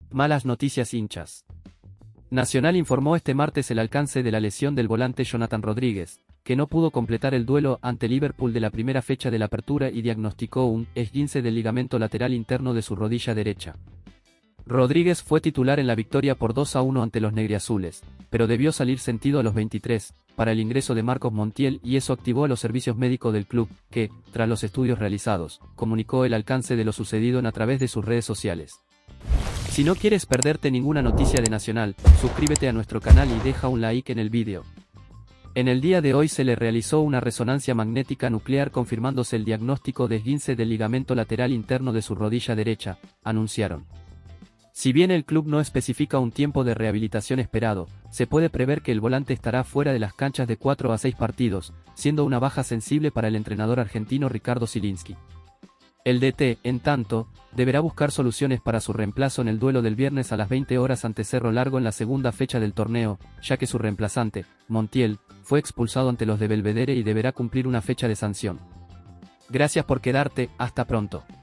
Malas noticias hinchas. Nacional informó este martes el alcance de la lesión del volante Jonathan Rodríguez, que no pudo completar el duelo ante Liverpool de la primera fecha de la apertura y diagnosticó un esguince del ligamento lateral interno de su rodilla derecha. Rodríguez fue titular en la victoria por 2-1 ante los negriazules, pero debió salir sentido a los 23, para el ingreso de Marcos Montiel y eso activó a los servicios médicos del club, que, tras los estudios realizados, comunicó el alcance de lo sucedido a través de sus redes sociales. Si no quieres perderte ninguna noticia de Nacional, suscríbete a nuestro canal y deja un like en el vídeo. En el día de hoy se le realizó una resonancia magnética nuclear confirmándose el diagnóstico de esguince del ligamento lateral interno de su rodilla derecha, anunciaron. Si bien el club no especifica un tiempo de rehabilitación esperado, se puede prever que el volante estará fuera de las canchas de 4 a 6 partidos, siendo una baja sensible para el entrenador argentino Ricardo Zielinski. El DT, en tanto, deberá buscar soluciones para su reemplazo en el duelo del viernes a las 20 horas ante Cerro Largo en la segunda fecha del torneo, ya que su reemplazante, Montiel, fue expulsado ante los de Belvedere y deberá cumplir una fecha de sanción. Gracias por quedarte, hasta pronto.